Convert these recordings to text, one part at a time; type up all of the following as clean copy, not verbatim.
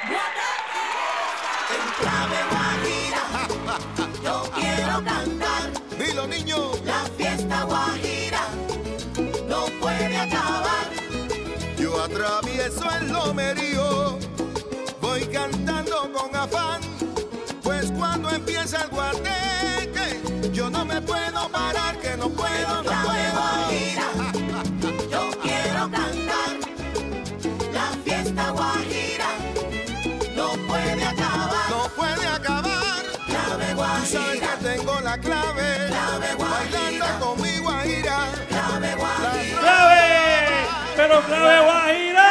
En clave guajira, yo quiero cantar. Dilo, niño. La fiesta guajira no puede acabar. Yo atravieso el lomerío, voy cantando con afán, pues cuando empieza el guateque, yo no me puedo parar, que no puedo, En clave guajira, yo quiero cantar. La fiesta guajira no puede acabar. No puede acabar. Clave Tú sabes guajira, que tengo la clave, clave guajira, bailando con mi guajira. clave guajira. ¡Clave! ¡Pero clave guajira!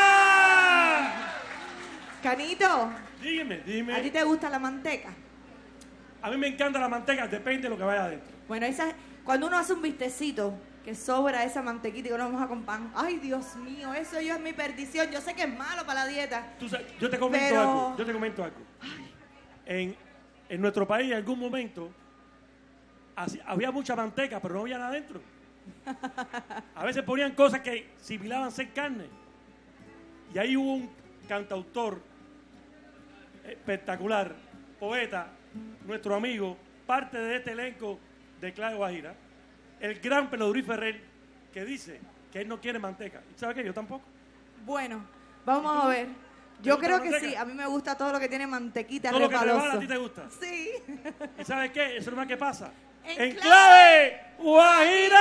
Canito, Dígame, ¿a ti dime. te gusta la manteca? A mí me encanta la manteca, depende de lo que vaya adentro. Bueno, cuando uno hace un bistecito que sobra esa mantequita y que uno moja con pan, ay Dios mío, eso yo es mi perdición. Yo sé que es malo para la dieta. Tú sabes, yo te comento Pero- algo. Yo te comento algo. En nuestro país, en algún momento, había mucha manteca, pero no había nada adentro. A veces ponían cosas que similaban ser carne. Y ahí hubo un cantautor espectacular, poeta, nuestro amigo, parte de este elenco de Clave Guajira, el gran Pelodurí Ferrer, que dice que él no quiere manteca. ¿Y sabe qué? Yo tampoco. Bueno, vamos a ver. ¿Te Yo gusta creo la que manteca? sí, a mí me gusta todo lo que tiene mantequita Todo lo que resbaloso. rebala a ti te gusta. Sí. ¿Y sabes qué? Eso es lo más que pasa. En Clave Guajira.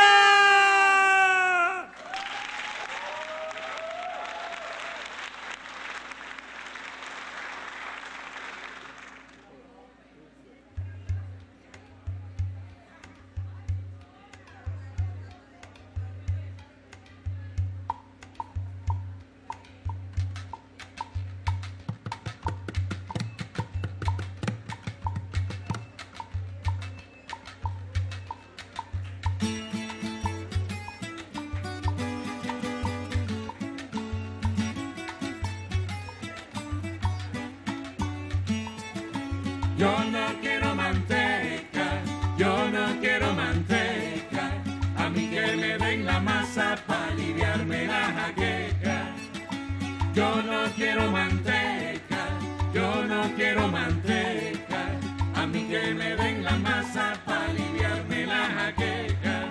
Yo no quiero manteca, yo no quiero manteca, a mí que me den la masa para aliviarme la jaqueca. Yo no quiero manteca, yo no quiero manteca, a mí que me den la masa para aliviarme la jaqueca.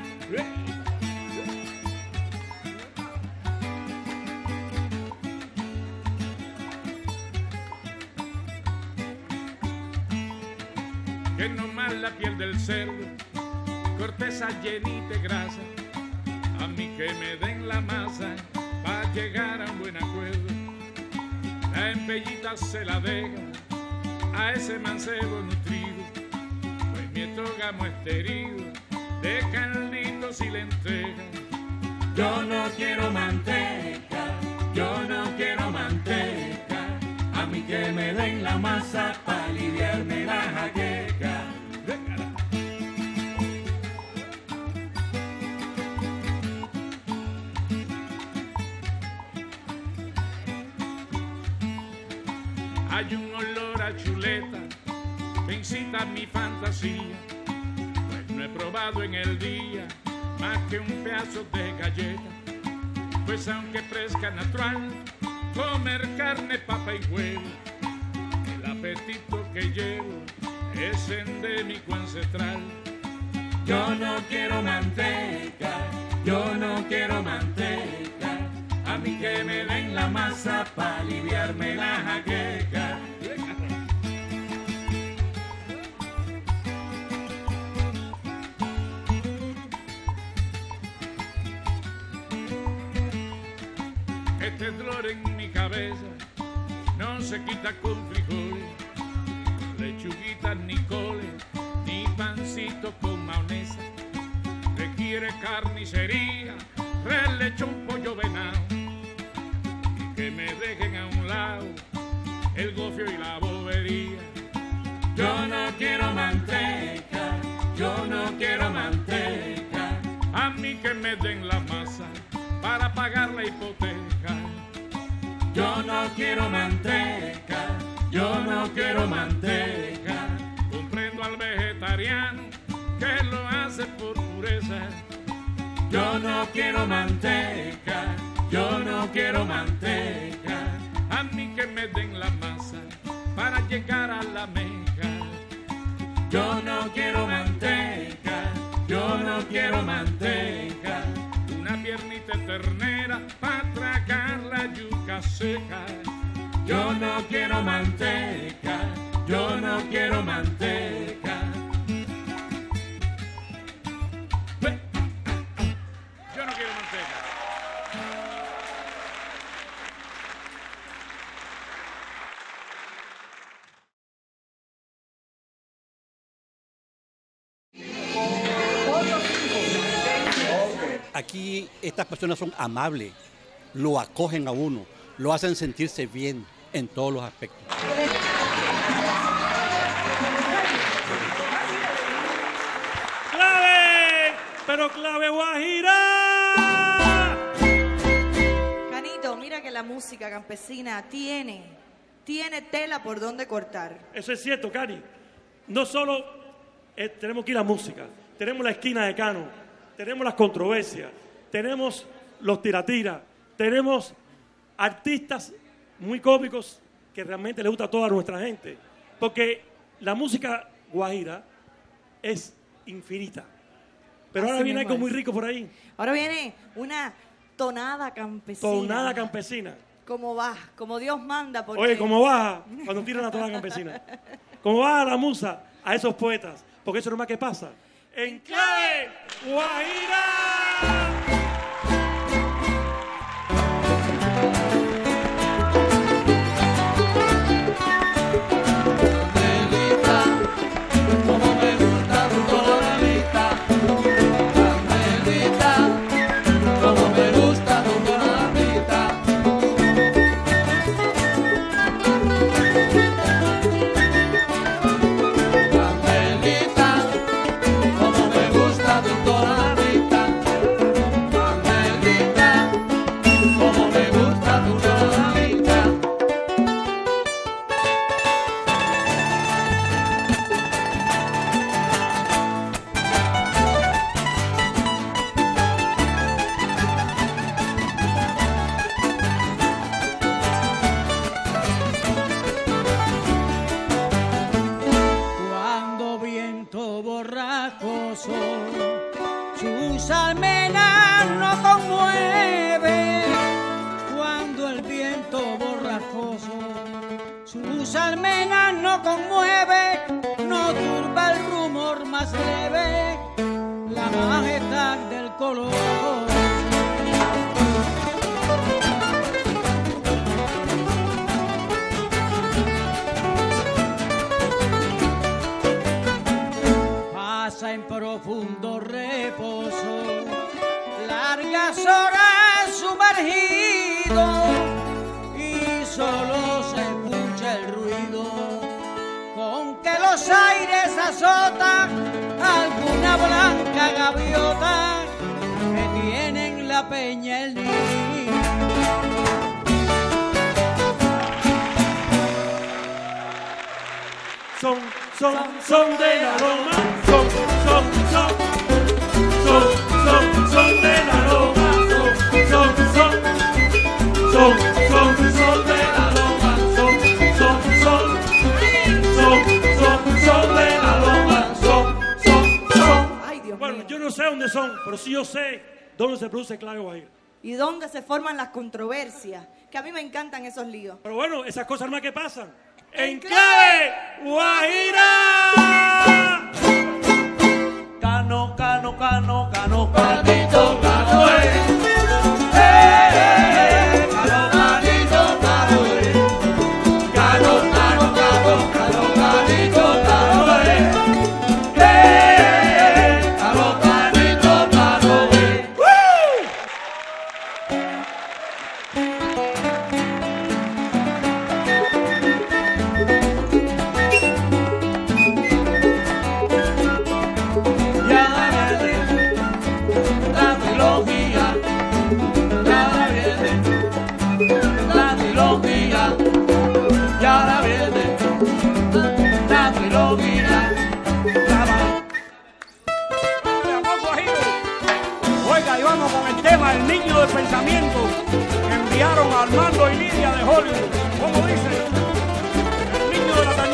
Que no más la piel del cerdo, corteza llenita de grasa, a mí que me den la masa para llegar a un buen acuerdo. La empellita se la deja a ese mancebo nutrido, pues mi estógamo está herido de calditos y lentejas. Yo no quiero manteca, yo no quiero manteca, a mí que me den la masa para aliviarme la jaqueca. Hay un olor a chuleta que incita mi fantasía, pues no he probado en el día más que un pedazo de galleta. Pues aunque fresca natural, comer carne, papa y huevo, el apetito que llevo es endémico ancestral. Yo no quiero manteca, yo no quiero manteca, a mí que me den la masa para aliviarme la jaqueca. Este dolor en mi cabeza no se quita con frijoles, lechuguitas ni coles, ni pancito con mayonesa. Requiere carnicería, relechón, pollo, venado, y que me dejen a un lado el gofio y la bobería. Yo no quiero manteca, yo no quiero manteca, a mí que me den la masa para pagar la hipoteca. Yo no quiero manteca, yo no quiero manteca, comprendo al vegetariano que lo hace por pureza. Yo no quiero manteca, yo no quiero manteca, a mí que me den la masa llegar a la Meca. Yo no quiero manteca, yo no quiero manteca, una piernita de ternera para tragar la yuca seca. Yo no quiero manteca, yo no quiero manteca. Yo no quiero manteca. Aquí estas personas son amables, lo acogen a uno, lo hacen sentirse bien en todos los aspectos. ¡Clave! ¡Pero clave guajira! Canito, mira que la música campesina tiene tela por donde cortar. Eso es cierto, Cari. No solo tenemos que ir a música, tenemos la esquina de Cano, tenemos las controversias, tenemos los tiratira, tenemos artistas muy cómicos que realmente le gusta a toda nuestra gente. Porque la música guajira es infinita. Pero ahora Así viene mismo algo muy es. rico por ahí. Ahora viene una tonada campesina. Tonada campesina. Como va, como Dios manda. Porque... Oye, ¿cómo baja cuando tiran la tonada campesina? ¿Cómo baja la musa a esos poetas? Porque eso no es más que pasa. ¡En clave guajira! Sus almenas no conmueve cuando el viento borrajoso. Sus almenas no conmueve, no turba el rumor más leve, la majestad del color. Pasa en profundo reposo, largas horas sumergido, y solo se escucha el ruido con que los aires azotan alguna blanca gaviota que tiene en la peña el nido. Son de la Roma, son de la Roma, son de la Roma, son de la Roma, son. Ay, Dios Bueno, mío. yo no sé dónde son, pero sí yo sé dónde se produce clave guajira. Y dónde se forman las controversias, que a mí me encantan esos líos. Pero bueno, esas cosas más que pasan. ¡En clave guajira! Cano, cano, cano, cano, canito, cano, cano, canito, cano, cano, cano, cano, cano, canito, cano, cano, canito, cano, Oiga, y vamos con el tema El Niño del Pensamiento que enviaron a Armando y Lidia de Hollywood. ¿Cómo dice? El niño de la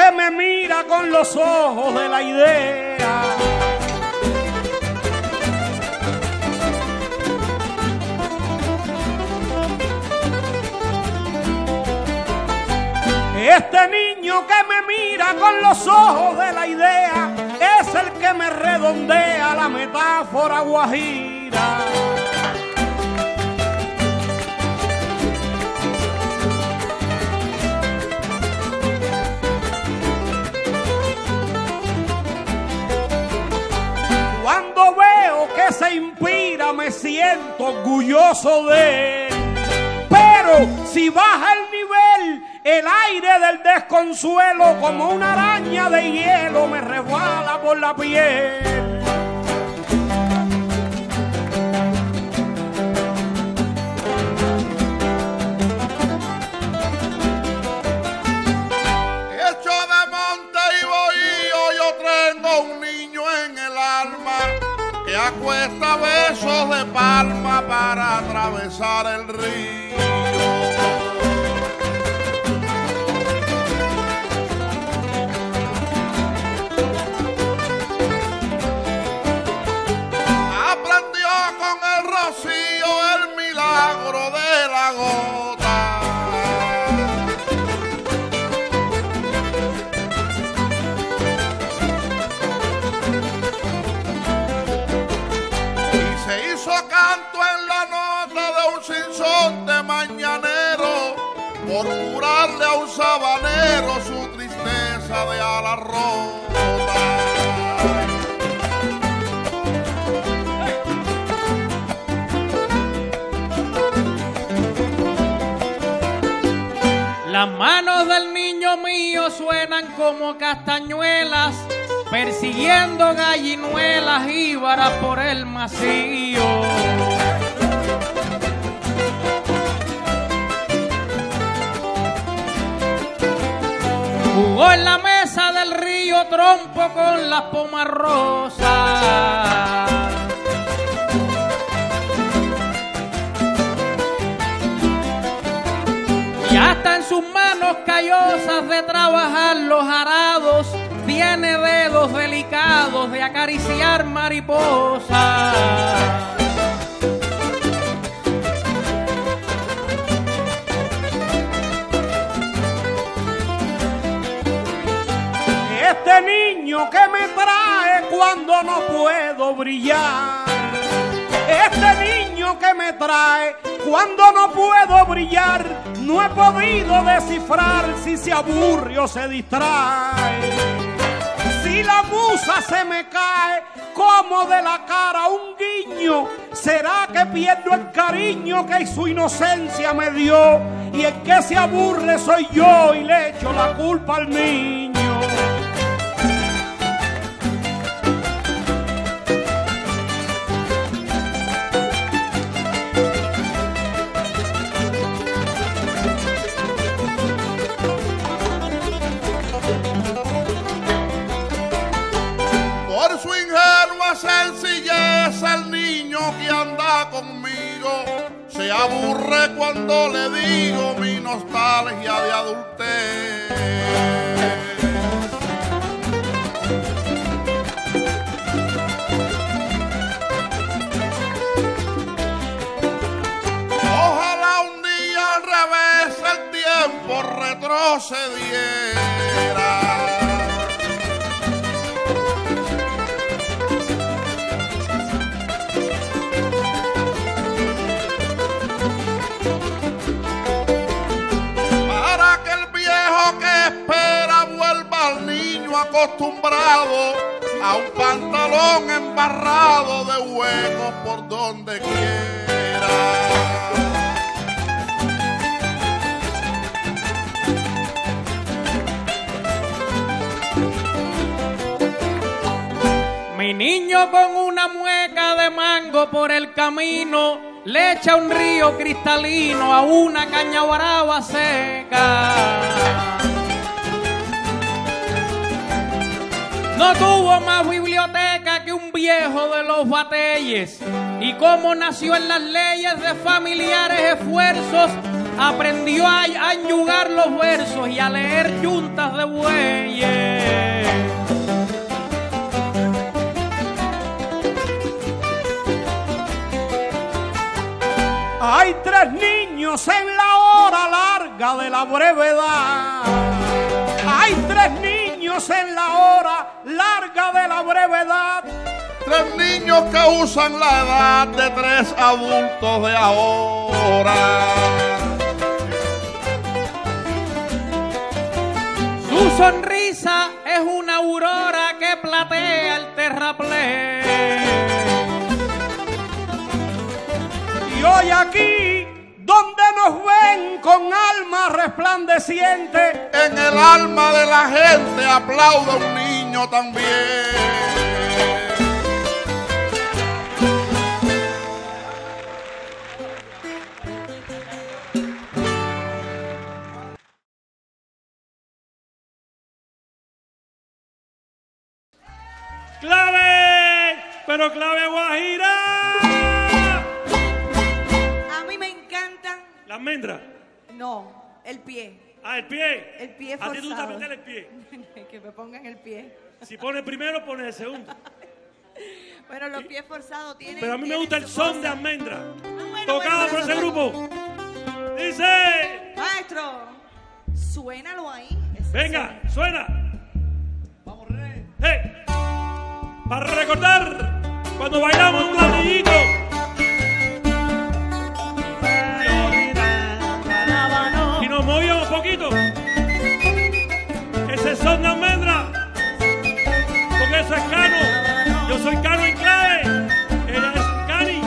que me mira con los ojos de la idea. Este niño que me mira con los ojos de la idea es el que me redondea la metáfora guajira. Cuando veo que se inspira me siento orgulloso de él. Pero si baja el nivel, el aire del desconsuelo como una araña de hielo me resbala por la piel. Hecho de monte y bohío, yo tengo un niño en el alma que acuesta besos de palma para atravesar el río. Aprendió con el rocío el milagro de la gota. Y se hizo canto en la nota de un sinsonte mañanero por curarle a un sabanero su tristeza de ala rota. Las manos del niño mío suenan como castañuelas, persiguiendo gallinuelas jíbaras por el macío. Jugó en la mesa del río trompo con las pomas rosas. Y hasta en sus manos callosas de trabajar los arados tiene dedos delicados de acariciar mariposas. Este niño que me trae cuando no puedo brillar. Este niño que me trae cuando no puedo brillar. No he podido descifrar si se aburre o se distrae. Si la musa se me cae como de la cara un guiño, ¿será que pierdo el cariño que su inocencia me dio? Y el que se aburre soy yo y le echo la culpa al niño. Por su ingenua sencillez el niño que anda conmigo se aburre cuando le digo mi nostalgia de adultez. Ojalá un día al revés el tiempo retrocediera. Acostumbrado a un pantalón embarrado de huecos por donde quiera. Mi niño con una mueca de mango por el camino le echa un río cristalino a una caña brava seca. No tuvo más biblioteca que un viejo de los batelles, y como nació en las leyes de familiares esfuerzos, aprendió a añugar los versos y a leer yuntas de bueyes. Hay 3 niños en la hora larga de la brevedad. Hay 3 niños en la hora larga de la brevedad. 3 niños que usan la edad de 3 adultos de ahora. Su sonrisa es una aurora que platea el terraplén. Y hoy aquí, donde nos ven con alma resplandeciente, En el alma de la gente aplaude un niño también. ¡Clave! ¡Pero clave guajira! A mí me encantan. La almendra. No, el pie. Ah, el pie. El pie A ti te gusta forzado. meter el pie. Que me pongan el pie. Si pones primero, pones el segundo. Bueno, los pies forzados tienen. Pero a mí me tienen gusta el su son cosa. de almendra. Bueno, Tocado bueno, por ese bueno. grupo. Dice. Maestro, suénalo ahí. Venga, suena. Vamos, René. Hey. Para recordar cuando bailamos un ladrillito. Y nos movíamos un poquito. Ese son de almendra. Porque eso es Cano. Yo soy Cano en clave. Ella es Cani.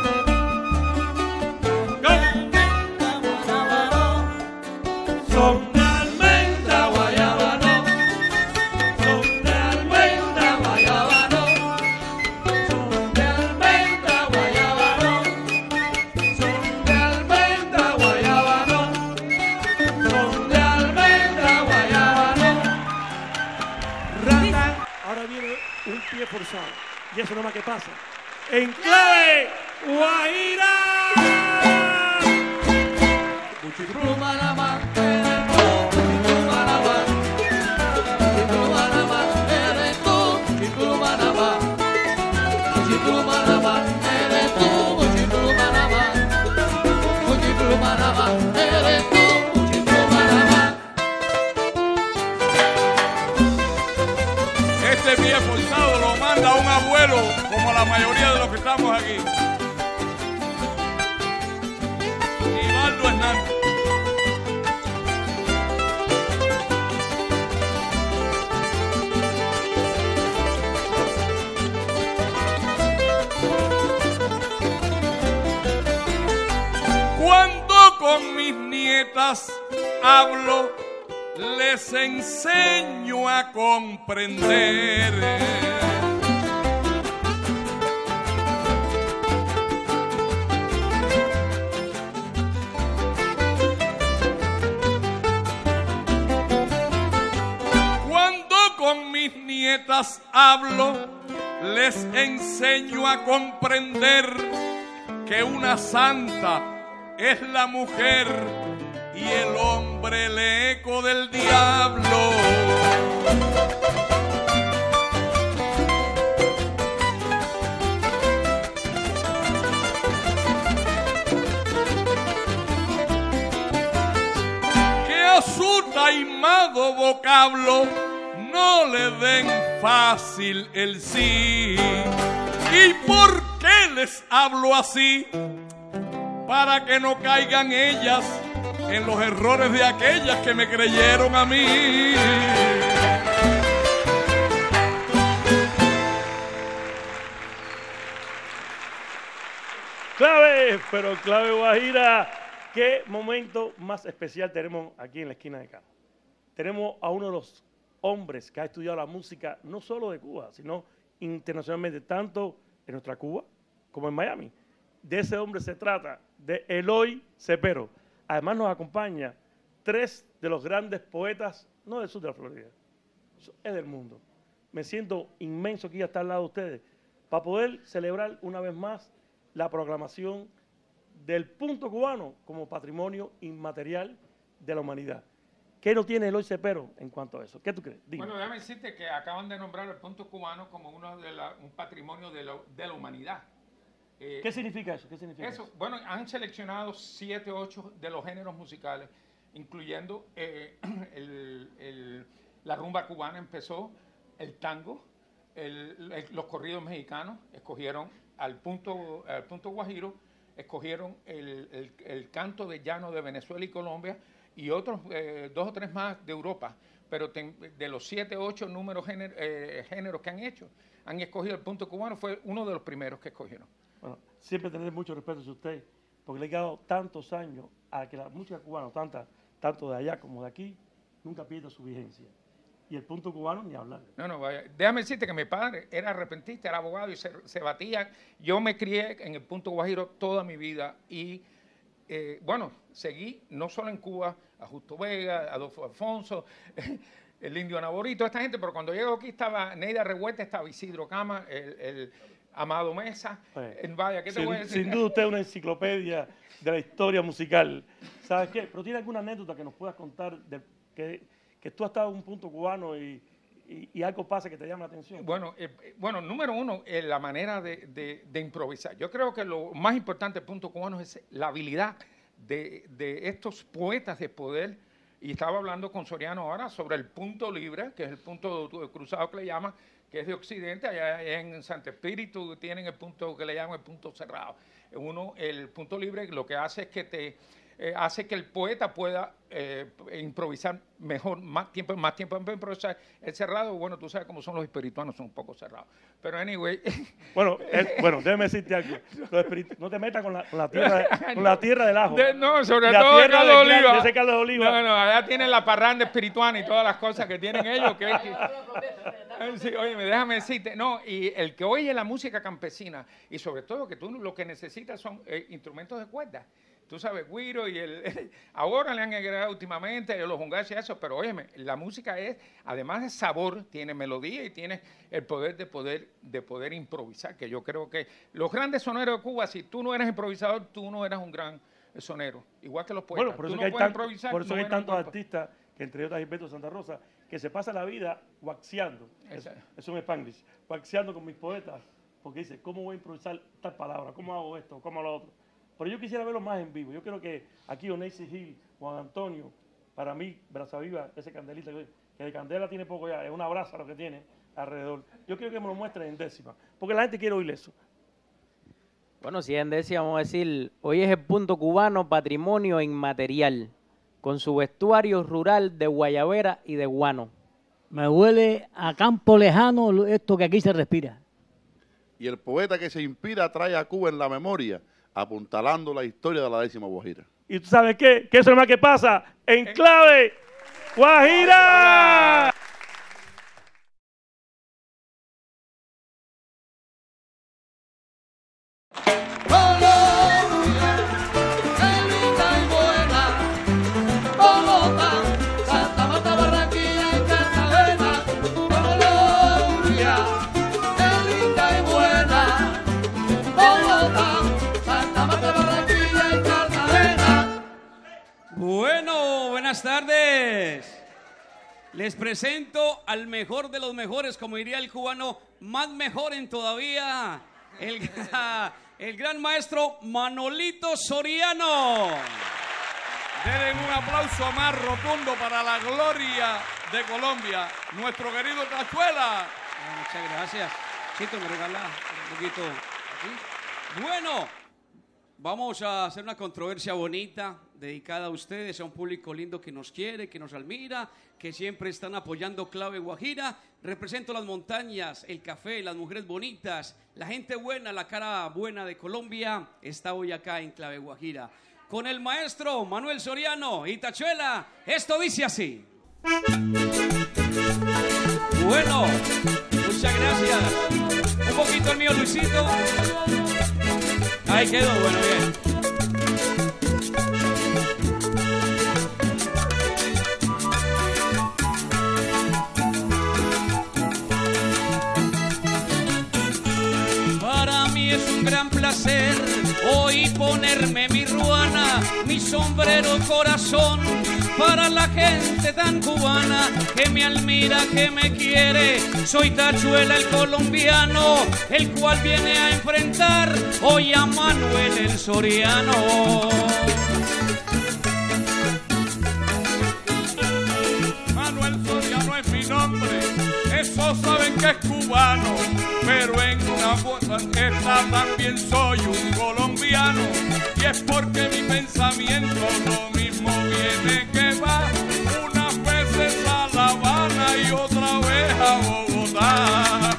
Go. Son de almendra, guayabano. Son de almendra, guayabano. Son de almendra, guayabano. Son de almendra, guayabano. Son de almendra, guayabano. Rata. Ahora viene un pie forzado. Y eso no más que pasa. En clave guajira. Este pie forzado lo manda un abuelo, como la mayoría de los que estamos aquí. Ivaldo Hernández. Cuando con mis nietas hablo, les enseño a comprender. Cuando con mis nietas hablo, les enseño a comprender que una santa es la mujer y el hombre el eco del diablo. Que a su taimado vocablo no le den fácil el sí. ¿Y por qué les hablo así? Para que no caigan ellas en los errores de aquellas que me creyeron a mí. Clave, pero clave guajira. Qué momento más especial tenemos aquí en la esquina de Cano. Tenemos a uno de los hombres que ha estudiado la música no solo de Cuba, sino internacionalmente, tanto en nuestra Cuba como en Miami. De ese hombre se trata, de Eloy Cepero. Además nos acompaña 3 de los grandes poetas, no del sur de la Florida, es del mundo. Me siento inmenso aquí a estar al lado de ustedes para poder celebrar una vez más la proclamación del punto cubano como patrimonio inmaterial de la humanidad. ¿Qué no tiene Eloy Cepero en cuanto a eso? ¿Qué tú crees? Dime. Bueno, déjame decirte que acaban de nombrar el punto cubano como un patrimonio de la humanidad. ¿Qué significa eso? ¿Qué significa eso? Bueno, han seleccionado 7 o 8 de los géneros musicales, incluyendo la rumba cubana empezó, el tango, los corridos mexicanos, escogieron al punto guajiro, escogieron el canto de llano de Venezuela y Colombia y otros 2 o 3 más de Europa. Pero de los 7 o 8 géneros que han escogido el punto cubano, fue uno de los primeros que escogieron. Bueno, siempre tener mucho respeto hacia usted, porque le he dado tantos años a que la música cubana, tanto de allá como de aquí, nunca pierda su vigencia. Y el punto cubano ni hablar. No, vaya. Déjame decirte que mi padre era arrepentista, era abogado y se batía. Yo me crié en el punto guajiro toda mi vida y, bueno, seguí no solo en Cuba, a Justo Vega, Adolfo Alfonso, el Indio Naborito, esta gente, pero cuando llego aquí estaba Neida Revuelta, estaba Isidro Cama, el Amado Mesa. Vaya, ¿qué te voy a decir? Sin duda usted es una enciclopedia de la historia musical. ¿Sabes qué? Pero ¿tiene alguna anécdota que nos puedas contar de que tú has estado en un punto cubano y algo pasa que te llama la atención? Bueno, número uno, la manera de improvisar. Yo creo que lo más importante del punto cubano es la habilidad de estos poetas de poder. Y estaba hablando con Soriano ahora sobre el punto libre, que es el punto cruzado que le llaman, que es de Occidente. Allá en Santo Espíritu tienen el punto que le llaman el punto cerrado. El punto libre lo que hace es que hace que el poeta pueda improvisar mejor, más tiempo para improvisar. El cerrado, bueno, tú sabes cómo son los espirituanos, son un poco cerrados. Pero anyway. Bueno, déjame decirte algo. No te metas con la tierra del ajo. No, sobre todo de Carlos Oliva. De Carlos Oliva. No, allá tienen la parranda espirituana y todas las cosas que tienen ellos. Sí, oye, déjame decirte, no, y el que oye la música campesina, y sobre todo que tú lo que necesitas son instrumentos de cuerda. Tú sabes, güiro y ahora le han agregado últimamente los hungachos y eso, pero óyeme, la música es, además de sabor, tiene melodía y tiene el poder de poder improvisar, que yo creo que los grandes soneros de Cuba, si tú no eres improvisador, tú no eres un gran sonero, igual que los poetas. Bueno, por eso, tú que no puedes improvisar, por eso hay tantos improvisar. artistas, que entre otros Gilberto Santa Rosa, que se pasa la vida waxeando, es un Spanglish, waxeando con mis poetas, porque dice, ¿cómo voy a improvisar tal palabra? ¿Cómo hago esto? ¿Cómo lo otro? Pero yo quisiera verlo más en vivo. Yo creo que aquí Onesi Gil, Juan Antonio, para mí, Brasa Viva, ese candelita, que de candela tiene poco ya, es una brasa lo que tiene alrededor. Yo quiero que me lo muestren en décima, porque la gente quiere oír eso. Bueno, si en décima vamos a decir, hoy es el punto cubano patrimonio inmaterial, con su vestuario rural de guayabera y de guano. Me huele a campo lejano esto que aquí se respira. Y el poeta que se inspira trae a Cuba en la memoria, apuntalando la historia de la 10ª Guajira. ¿Y tú sabes qué? Que eso es lo más que pasa en Clave Guajira. Bueno, buenas tardes. Les presento al mejor de los mejores, como diría el cubano, más mejor en todavía, el gran maestro Manolito Soriano. Denle un aplauso más rotundo para la gloria de Colombia, nuestro querido Tachuela. Muchas gracias. Chito, me regala un poquito aquí. Bueno, vamos a hacer una controversia bonita, dedicada a ustedes, a un público lindo que nos quiere, que nos admira, que siempre están apoyando Clave Guajira. Represento las montañas, el café, las mujeres bonitas, la gente buena, la cara buena de Colombia, está hoy acá en Clave Guajira. Con el maestro Manuel Soriano y Tachuela, esto dice así. Bueno, muchas gracias. Un poquito el mío, Luisito. Ahí quedó, bueno, bien. Para mí es un gran placer hoy ponerme mi sombrero corazón para la gente tan cubana que me admira, que me quiere. Soy Tachuela el colombiano, el cual viene a enfrentar hoy a Manuel el Soriano. Manuel Soriano es mi nombre, esos saben que es cubano, pero en una esta también soy un colombiano, y es porque mi pensamiento lo mismo viene que va, unas veces a La Habana y otra vez a Bogotá.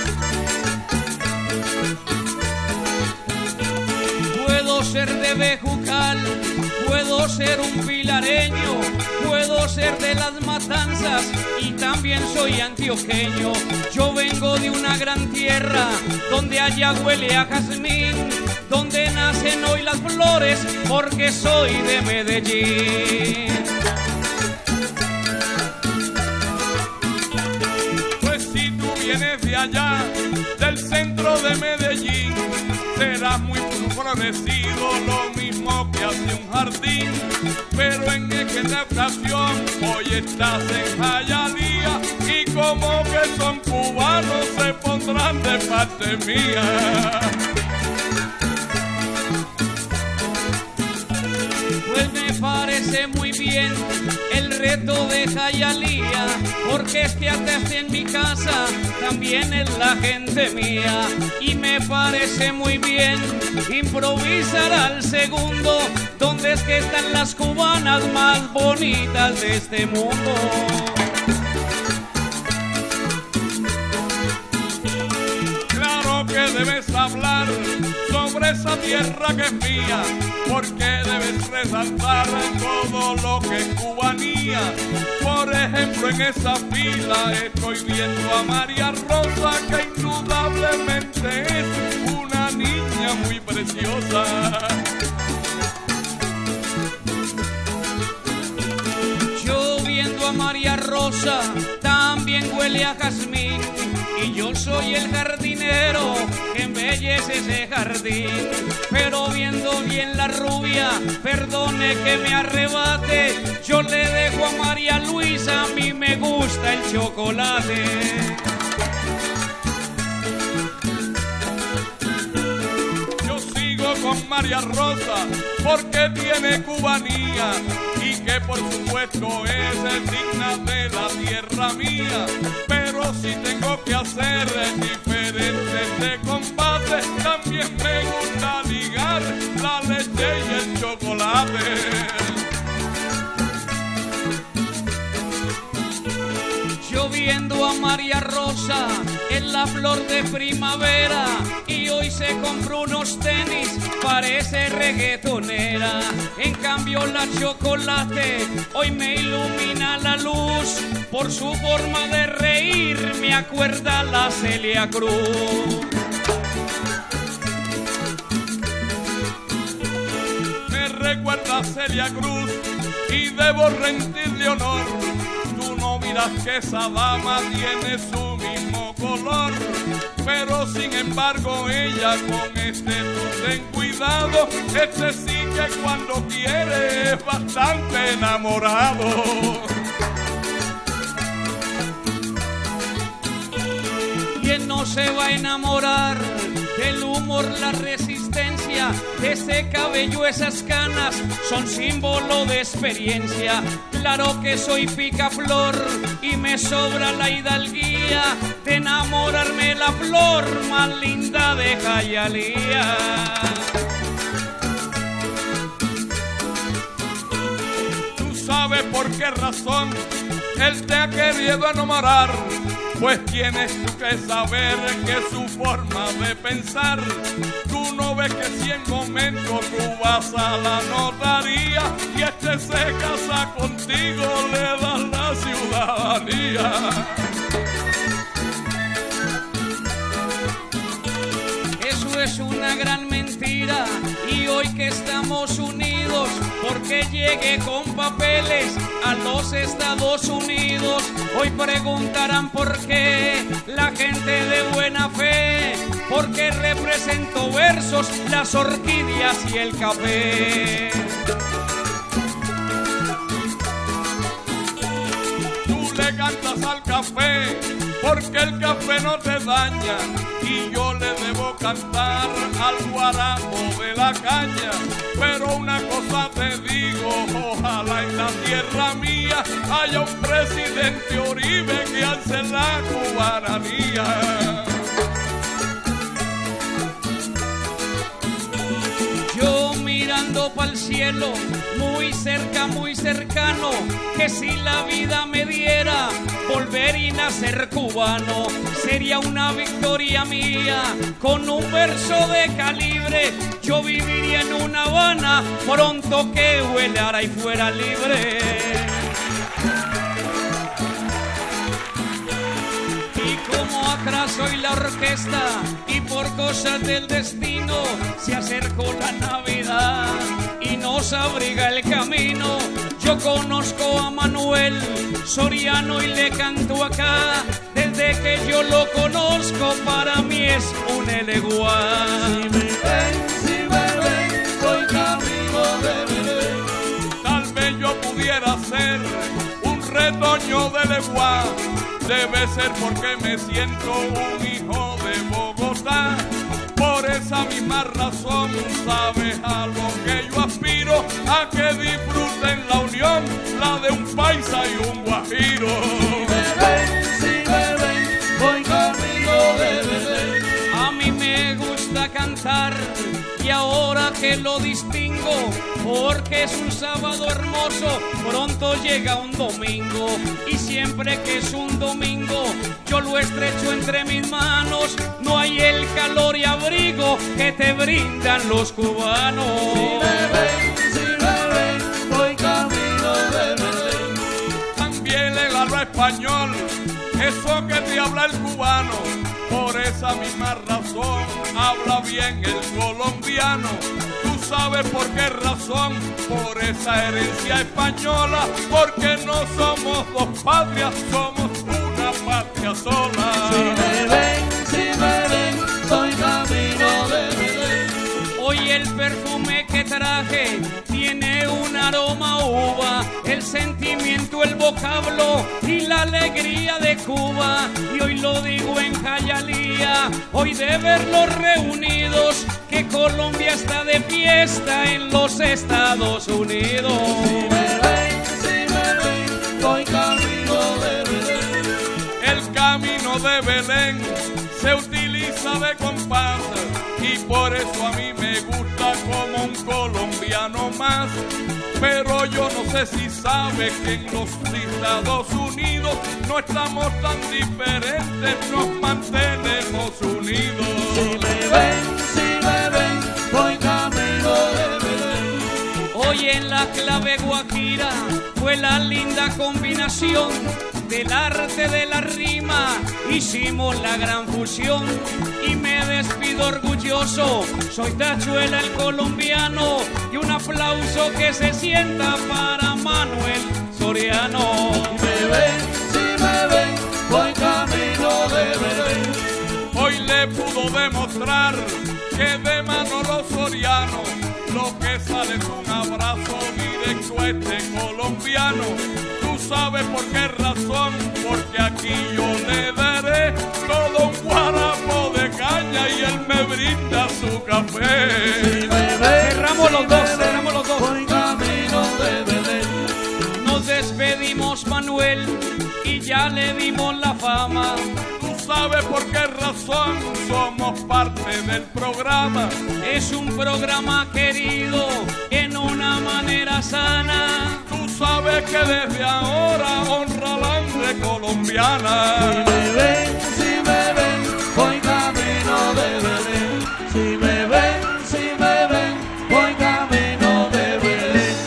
Puedo ser de Bejucal, puedo ser un pilareño, puedo ser de Las Matanzas y también soy antioqueño. Yo vengo de una gran tierra donde allá huele a jazmín, donde nacen hoy las flores porque soy de Medellín. Pues si tú vienes de allá, del centro de Medellín, serás muy florecido, lo mismo que hace un jardín. Pero en esta ocasión hoy estás en Jayalía y como que son cubanos se pondrán de parte mía. Pues me parece muy bien el reto de Jayalía, porque es que hasta en mi casa también es la gente mía. Y me parece muy bien improvisar al segundo, donde es que están las cubanas más bonitas de este mundo. Claro que debes hablar sobre esa tierra que es mía, porque debes resaltar todo lo que es cubanía. Por ejemplo, en esa fila estoy viendo a María Rosa, que indudablemente es una niña muy preciosa. Yo viendo a María Rosa también huele a jazmín, y yo soy el jardinero que embellece ese jardín. Pero viendo bien la rubia, perdone que me arrebate, yo le dejo a María Luisa, a mí me gusta el chocolate. Yo sigo con María Rosa porque tiene cubanía y que por supuesto es digna de la tierra mía. Pero si tengo que hacer diferentes de combate, también me gusta ligar la leche y el chocolate. Yo viendo a María Rosa en la flor de primavera, y hoy se compró unos tenis, parece reggaetonera. En cambio la chocolate hoy me ilumina la luz, por su forma de reír me acuerda la Celia Cruz. Me recuerda a Celia Cruz y debo rendirle honor. Tú no miras que esa dama tiene su mismo color, pero sin embargo ella con este tú ten cuidado, este sí que cuando quiere es bastante enamorado. ¿Quién no se va a enamorar del humor, la resistencia de ese cabello, esas canas son símbolo de experiencia? Claro que soy picaflor y me sobra la hidalguía de enamorarme la flor más linda de Jayalía. ¿Tú sabes por qué razón él te ha querido enamorar? Pues tienes tú que saber que su forma de pensar, tú no ves que si en momento tú vas a la notaría y este se casa contigo, le das la ciudadanía. Eso es una gran mentira, y hoy que estamos unidos, porque llegué con papeles a los Estados Unidos, hoy preguntarán por qué la gente de buena fe, porque represento versos, las orquídeas y el café. cantas al café, porque el café no te daña, y yo le debo cantar al guarapo de la caña. Pero una cosa te digo, ojalá en la tierra mía haya un presidente Uribe que alce la cubananía. Yo mirando pa'l cielo, muy cerca, muy cercano, que si la vida me diera volver y nacer cubano, sería una victoria mía. Con un verso de calibre, yo viviría en una Habana, pronto que huelara y fuera libre. Como atrás hoy la orquesta y por cosas del destino se acercó la Navidad y nos abriga el camino. Yo conozco a Manuel Soriano y le canto acá. Desde que yo lo conozco para mí es un eleguá. Si me ven, voy camino de Belén. Tal vez yo pudiera ser un retoño de leguá. Debe ser porque me siento un hijo de Bogotá. Por esa misma razón, sabes a lo que yo aspiro, a que disfruten la unión, la de un paisa y un guajiro. Si me ven, voy camino de Belén. A mí me gusta cantar y ahora que lo distingo, porque es un sábado hermoso, pronto llega un domingo, y siempre que es un domingo yo lo estrecho entre mis manos. No hay el calor y abrigo que te brindan los cubanos. Si me ven, voy camino de Belén. También le hablo español, eso que te habla el cubano. Por esa misma razón habla bien el colombiano. Tú sabes por qué razón, por esa herencia española, porque no somos dos patrias, somos una patria sola. Si me ven, soy camino de Belén. Hoy el perfume que traje tiene un aroma a uva, el sentimiento, el vocablo y la alegría de Cuba. Y hoy lo digo en Jayalía, hoy de verlos reunidos, que Colombia está de fiesta en los Estados Unidos. Si me ven, voy camino de Belén. El camino de Belén se utiliza de compás, y por eso a mí me gusta como un colombiano más. Pero yo no sé si sabes que en los Estados Unidos no estamos tan diferentes, nos mantenemos unidos. Si me ven, voy camino de Belén. Hoy en la clave guajira fue la linda combinación del arte de la rima, hicimos la gran fusión y me despido orgulloso. Soy Tachuela el colombiano y un aplauso que se sienta para Manuel Soriano. Si me ven, voy camino de Belén. Hoy le pudo demostrar que de Manolo Soriano lo que sale es un abrazo directo a este colombiano. Tú sabes por qué razón, porque aquí yo le daré todo un guarapo de caña y él me brinda su café. Si me ven, cerramos los dos. Voy camino de Belén. Nos despedimos, Manuel, y ya le dimos la fama. Tú sabes por qué razón somos parte del programa. Es un programa querido en una manera sana. Tú sabes que desde ahora honra la hambre colombiana. Si me ven, voy camino de Belén. Si me ven, voy camino de Belén.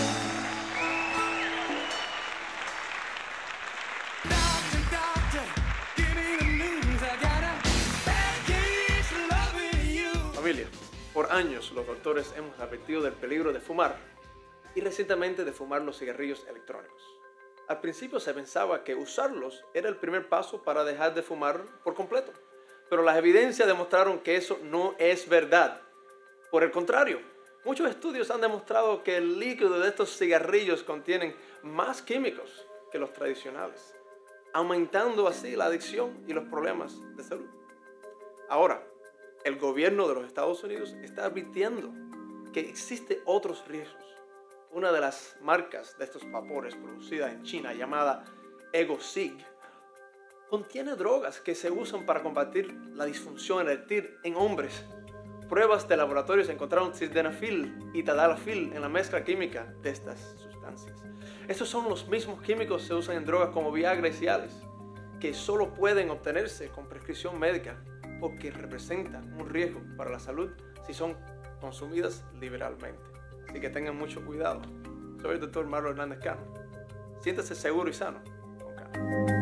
Familia, por años los doctores hemos advertido del peligro de fumar y recientemente de fumar los cigarrillos electrónicos. Al principio se pensaba que usarlos era el primer paso para dejar de fumar por completo, pero las evidencias demostraron que eso no es verdad. Por el contrario, muchos estudios han demostrado que el líquido de estos cigarrillos contienen más químicos que los tradicionales. aumentando así la adicción y los problemas de salud. Ahora, el gobierno de los Estados Unidos está advirtiendo que existen otros riesgos. Una de las marcas de estos vapores producida en China, llamada Egosig, contiene drogas que se usan para combatir la disfunción eréctil en hombres. Pruebas de laboratorios encontraron sildenafil y tadalafil en la mezcla química de estas sustancias. Estos son los mismos químicos que se usan en drogas como Viagra y Cialis, que solo pueden obtenerse con prescripción médica porque representan un riesgo para la salud si son consumidas liberalmente. Así que tengan mucho cuidado. Soy el Dr. Marlon Hernández Cano. Siéntase seguro y sano con Cano.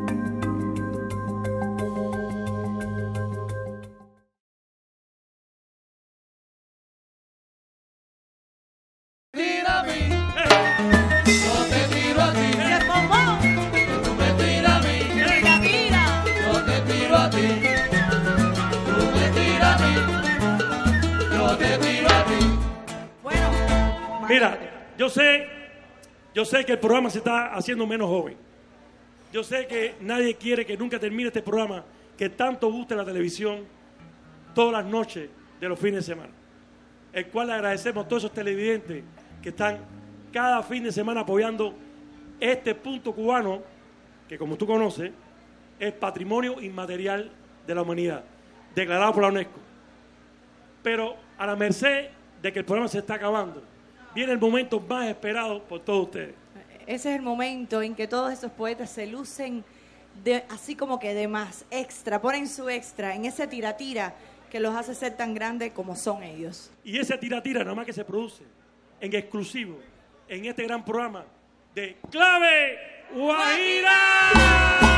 Mira, yo sé que el programa se está haciendo menos joven. Yo sé que nadie quiere que nunca termine este programa que tanto gusta en la televisión todas las noches de los fines de semana. El cual le agradecemos a todos esos televidentes que están cada fin de semana apoyando este punto cubano, que como tú conoces, es Patrimonio Inmaterial de la Humanidad, declarado por la UNESCO. Pero a la merced de que el programa se está acabando, viene el momento más esperado por todos ustedes. Ese es el momento en que todos esos poetas se lucen así como que de más, extra, ponen su extra en ese tira-tira que los hace ser tan grandes como son ellos. Y ese tira-tira nada más que se produce en exclusivo en este gran programa de Clave Guajira.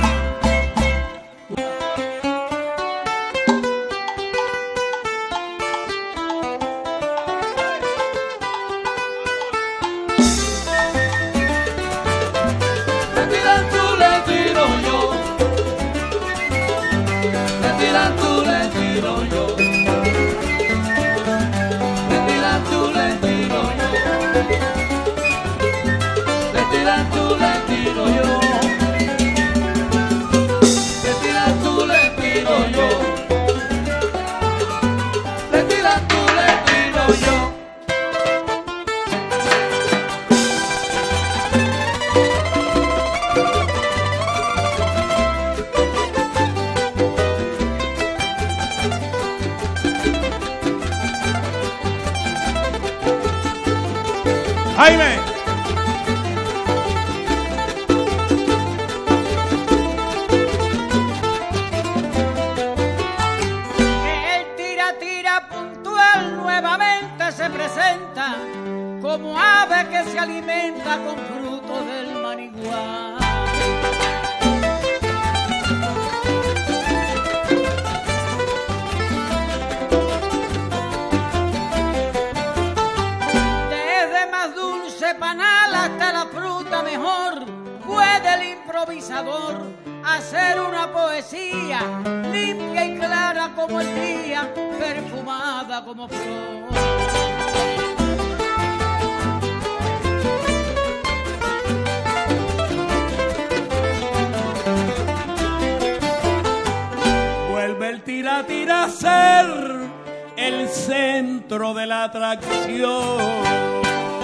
Jaime. El tira-tira puntual nuevamente se presenta como ave que se alimenta con frutos del marihuana. Panal hasta la fruta mejor, puede el improvisador hacer una poesía limpia y clara como el día, perfumada como flor. Vuelve el tira-tira a ser el centro de la atracción.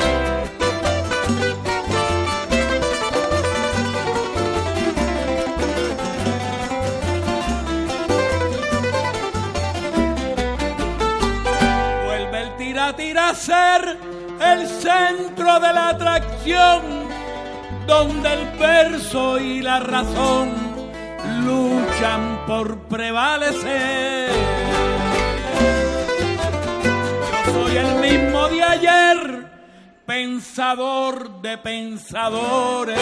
Tira a ser el centro de la atracción, donde el verso y la razón luchan por prevalecer. Yo soy el mismo de ayer, pensador de pensadores,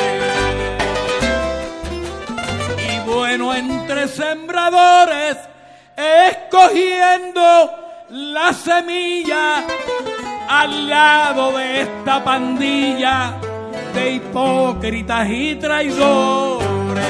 y bueno entre sembradores, escogiendo la semilla al lado de esta pandilla de hipócritas y traidores.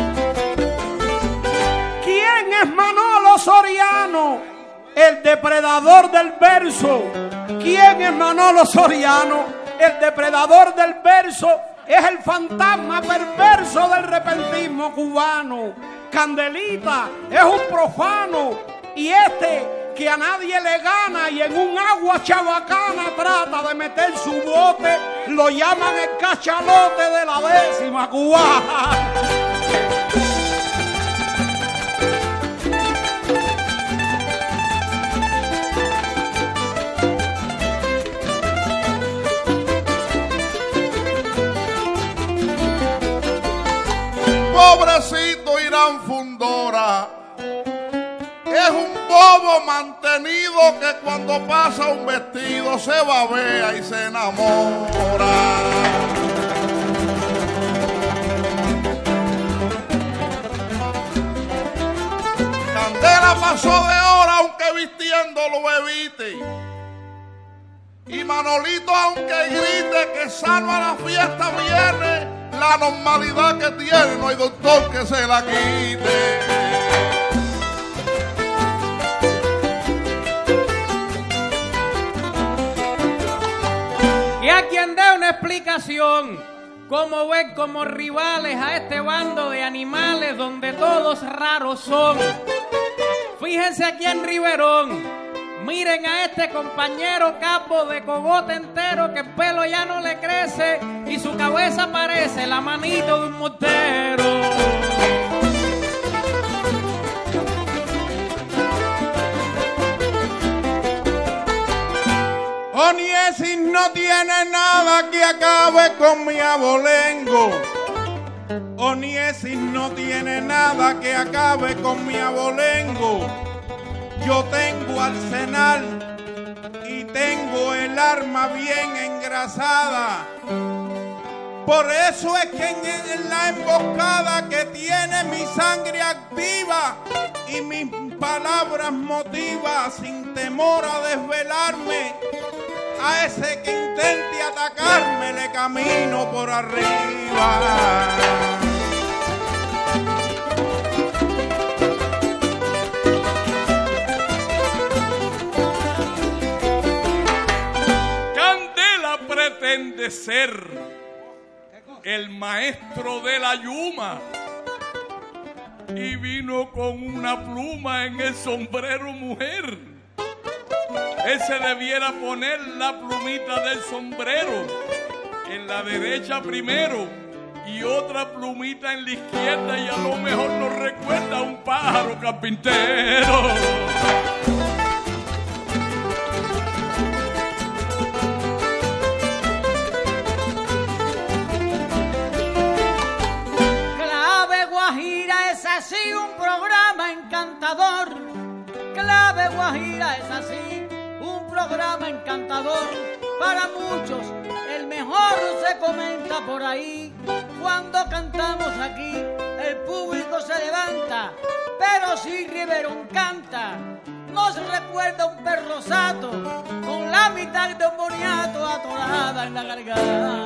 ¿Quién es Manolo Soriano, el depredador? depredador del verso. ¿Quién es Manolo Soriano? El depredador del verso es el fantasma perverso del repentismo cubano. Candelita es un profano y este que a nadie le gana y en un agua chabacana trata de meter su bote, lo llaman el cachalote de la 10ª cubana. Pobrecito Irán Fundora, es un bobo mantenido que cuando pasa un vestido se babea y se enamora. Candela pasó de hora aunque vistiendo lo evite. Y Manolito aunque grite que sano a la fiesta viene, la normalidad que tiene no hay doctor que se la quite. Y a quien dé una explicación, cómo ven como rivales a este bando de animales donde todos raros son. Fíjense aquí en Riverón. Miren a este compañero capo de cogote entero que el pelo ya no le crece y su cabeza parece la manito de un mortero. Oniesis no tiene nada que acabe con mi abolengo. Oniesis no tiene nada que acabe con mi abolengo. Yo tengo arsenal y tengo el arma bien engrasada. Por eso es que en la emboscada que tiene mi sangre activa y mis palabras motiva sin temor a desvelarme. A ese que intente atacarme le camino por arriba. Pretende ser el maestro de la yuma y vino con una pluma en el sombrero, mujer. Él se debiera poner la plumita del sombrero en la derecha primero y otra plumita en la izquierda, y a lo mejor nos recuerda a un pájaro carpintero. Así un programa encantador. Clave Guajira es así, un programa encantador. Para muchos el mejor se comenta por ahí. Cuando cantamos aquí el público se levanta, pero si Riverón canta nos recuerda un perro sato con la mitad de un boniato atorada en la garganta.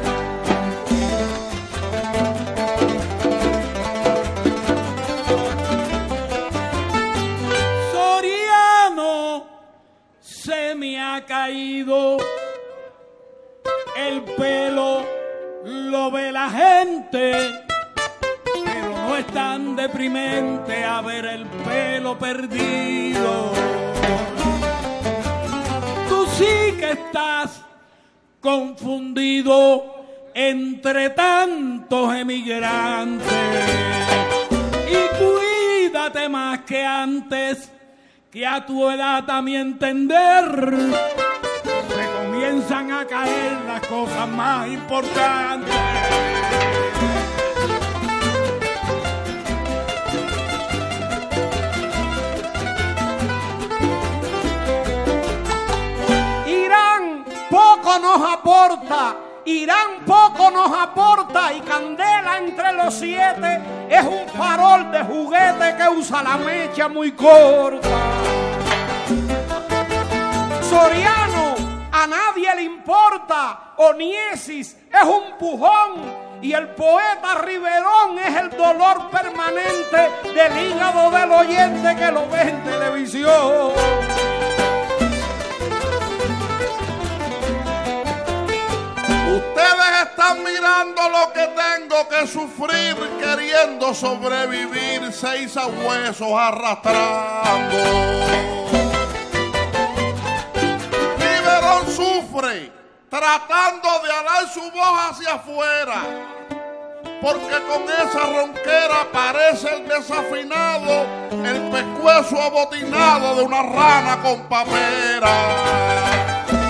Se me ha caído el pelo, lo ve la gente, pero no es tan deprimente a ver el pelo perdido. Tú sí que estás confundido entre tantos emigrantes y cuídate más que antes, que a tu edad a mi entender se comienzan a caer las cosas más importantes. Irán poco nos aporta, Irán poco nos aporta, y Candela entre los 7 es un farol de juguete que usa la mecha muy corta. Soriano a nadie le importa, Oniesis es un pujón y el poeta Riverón es el dolor permanente del hígado del oyente que lo ve en televisión. tuvo que sufrir queriendo sobrevivir 6 huesos arrastrando. Riverón sufre tratando de alar su voz hacia afuera, porque con esa ronquera parece el desafinado, el pescuezo abotinado de una rana con papera.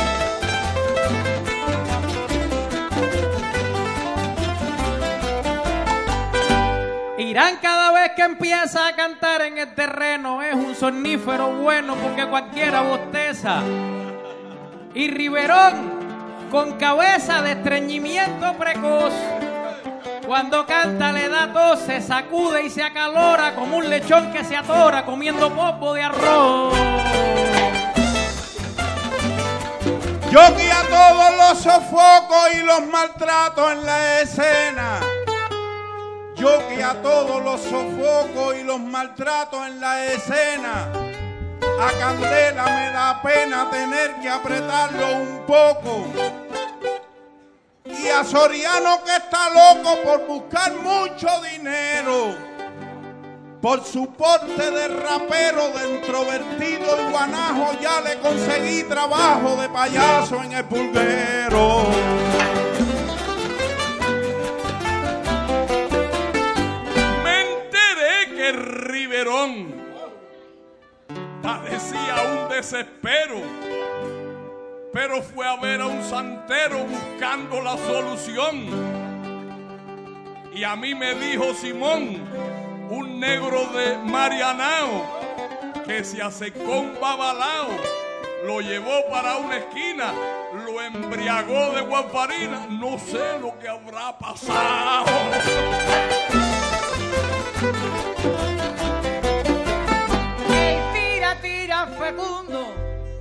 Irán cada vez que empieza a cantar en el terreno es un sonífero bueno porque cualquiera bosteza. Y Riverón con cabeza de estreñimiento precoz, cuando canta le da tos, se sacude y se acalora como un lechón que se atora comiendo popo de arroz. Yo guía todos los sofocos y los maltratos en la escena. Yo que a todos los sofocos y los maltratos en la escena. A Candela me da pena tener que apretarlo un poco. Y a Soriano que está loco por buscar mucho dinero. Por su porte de rapero, de introvertido y guanajo, ya le conseguí trabajo de payaso en el pulguero. Riverón padecía un desespero, pero fue a ver a un santero buscando la solución. Y a mí me dijo Simón, un negro de Marianao, que se acercó un babalao, lo llevó para una esquina, lo embriagó de guafarina. No sé lo que habrá pasado. Tira, fecundo.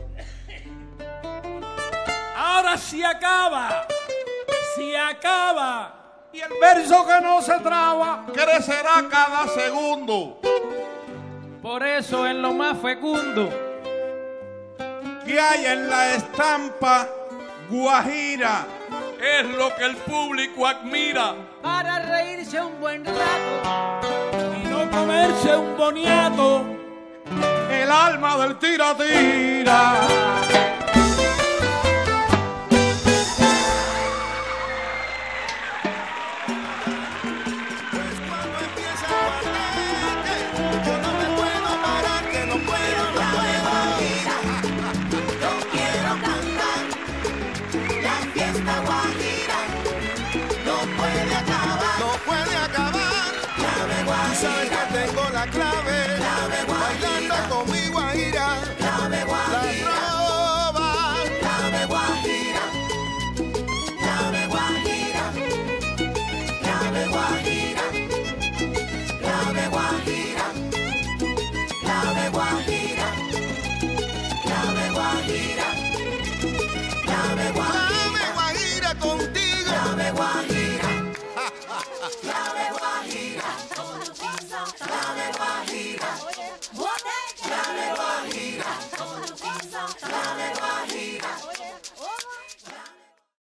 Ahora se acaba. Y el verso que no se traba crecerá cada segundo. Por eso es lo más fecundo que hay en la estampa guajira. Es lo que el público admira. Para reírse un buen rato y no comerse un boniato. El alma del tira-tira. Pues cuando empieza el guateque, yo no me puedo parar, que no puedo cantar. Yo quiero cantar la fiesta guajira. No puede acabar. No puede acabar. Clave Tú sabes guajira. que tengo la clave.